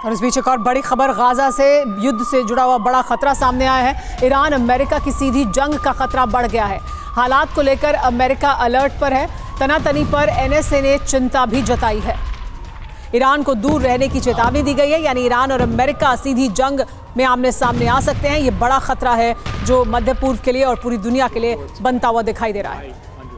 और इस बीच एक और बड़ी खबर, गाजा से युद्ध से जुड़ा हुआ बड़ा खतरा सामने आया है। ईरान अमेरिका की सीधी जंग का खतरा बढ़ गया है। हालात को लेकर अमेरिका अलर्ट पर है। तनातनी पर एनएसए ने चिंता भी जताई है। ईरान को दूर रहने की चेतावनी दी गई है, यानी ईरान और अमेरिका सीधी जंग में आमने सामने आ सकते हैं। ये बड़ा खतरा है जो मध्य पूर्व के लिए और पूरी दुनिया के लिए बनता हुआ दिखाई दे रहा है।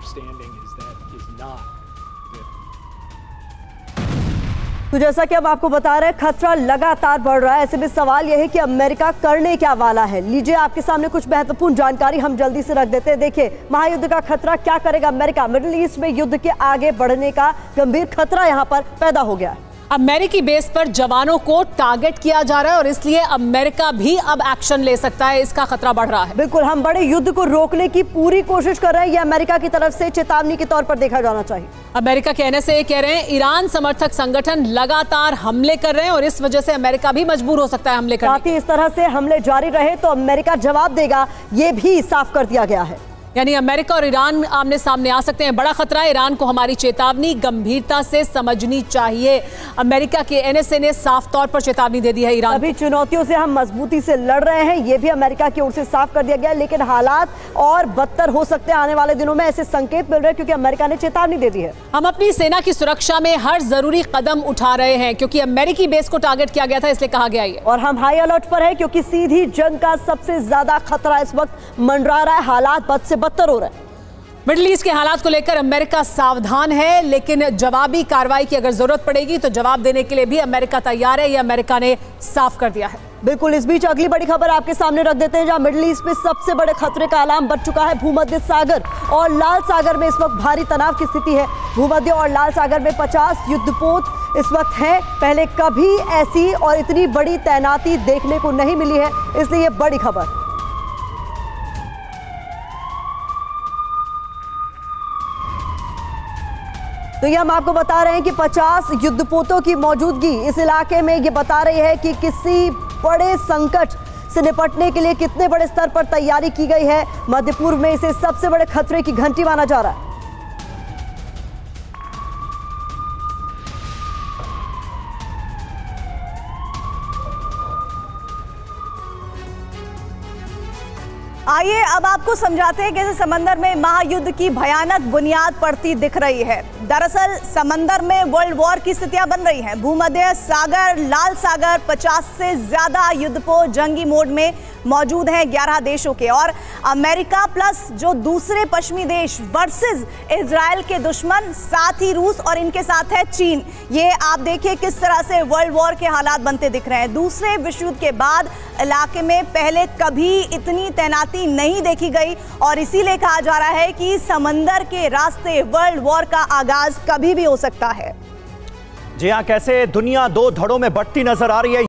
तो जैसा कि अब आपको बता रहे हैं, खतरा लगातार बढ़ रहा है। ऐसे में सवाल यह है कि अमेरिका करने क्या वाला है। लीजिए आपके सामने कुछ महत्वपूर्ण जानकारी हम जल्दी से रख देते हैं। देखिए, महायुद्ध का खतरा क्या करेगा अमेरिका। मिडिल ईस्ट में युद्ध के आगे बढ़ने का गंभीर खतरा यहां पर पैदा हो गया है। अमेरिकी बेस पर जवानों को टारगेट किया जा रहा है और इसलिए अमेरिका भी अब एक्शन ले सकता है। इसका खतरा बढ़ रहा है। बिल्कुल, हम बड़े युद्ध को रोकने की पूरी कोशिश कर रहे हैं। ये अमेरिका की तरफ से चेतावनी के तौर पर देखा जाना चाहिए। अमेरिका के एनएसए कह रहे हैं ईरान समर्थक संगठन लगातार हमले कर रहे हैं और इस वजह से अमेरिका भी मजबूर हो सकता है हमले करने। साथ ही इस तरह से हमले जारी रहे तो अमेरिका जवाब देगा, ये भी साफ कर दिया गया है। यानी अमेरिका और ईरान आमने सामने आ सकते हैं। बड़ा खतरा है। ईरान को हमारी चेतावनी गंभीरता से समझनी चाहिए। अमेरिका के एनएसए ने साफ तौर पर चेतावनी दे दी है ईरान। अभी चुनौतियों से हम मजबूती से लड़ रहे हैं, ये भी अमेरिका की ओर से साफ कर दिया गया, लेकिन हालात और बदतर हो सकते हैं आने वाले दिनों में। ऐसे संकेत मिल रहे हैं क्योंकि अमेरिका ने चेतावनी दे दी है। हम अपनी सेना की सुरक्षा में हर जरूरी कदम उठा रहे हैं क्योंकि अमेरिकी बेस को टारगेट किया गया था, इसलिए कहा गया है। और हम हाई अलर्ट पर है क्योंकि सीधी जंग का सबसे ज्यादा खतरा इस वक्त मंडरा रहा है। हालात बद से बदतर हो रहे हैं। मिडिल ईस्ट के हालात को लेकर अमेरिका सावधान है, लेकिन जवाबी कार्रवाई की अगर जरूरत पड़ेगी तो जवाब देने के लिए भी अमेरिका तैयार है। यह अमेरिका ने साफ कर दिया है। बिल्कुल, इस बीच अगली बड़ी खबर आपके सामने रख देते हैं, जहां मिडिल ईस्ट में सबसे बड़े खतरे का अलार्म बज चुका है। भूमध्य सागर और लाल सागर में इस वक्त भारी तनाव की स्थिति है। भूमध्य और लाल सागर में 50 युद्धपोत इस वक्त हैं। पहले कभी ऐसी और इतनी बड़ी तैनाती देखने को नहीं मिली है, इसलिए ये बड़ी खबर। तो ये हम आपको बता रहे हैं कि 50 युद्धपोतों की मौजूदगी इस इलाके में ये बता रही है कि किसी बड़े संकट से निपटने के लिए कितने बड़े स्तर पर तैयारी की गई है। मध्य पूर्व में इसे सबसे बड़े खतरे की घंटी माना जा रहा है। आइए अब आपको समझाते हैं कैसे समंदर में महायुद्ध की भयानक बुनियाद पड़ती दिख रही है। दरअसल समंदर में वर्ल्ड वॉर की स्थितियां बन रही हैं। भूमध्य सागर, लाल सागर, 50 से ज्यादा युद्धपोत जंगी मोड में मौजूद हैं 11 देशों के, और अमेरिका प्लस जो दूसरे पश्चिमी देश वर्सेस इजराइल के दुश्मन, साथ ही रूस और इनके साथ है चीन। ये आप देखिए किस तरह से वर्ल्ड वॉर के हालात बनते दिख रहे हैं। दूसरे विश्व युद्ध के बाद इलाके में पहले कभी इतनी तैनाती नहीं देखी गई और इसीलिए कहा जा रहा है कि समंदर के रास्ते वर्ल्ड वॉर का आगाज कभी भी हो सकता है। जी हां, कैसे दुनिया दो धड़ों में बढ़ती नजर आ रही है।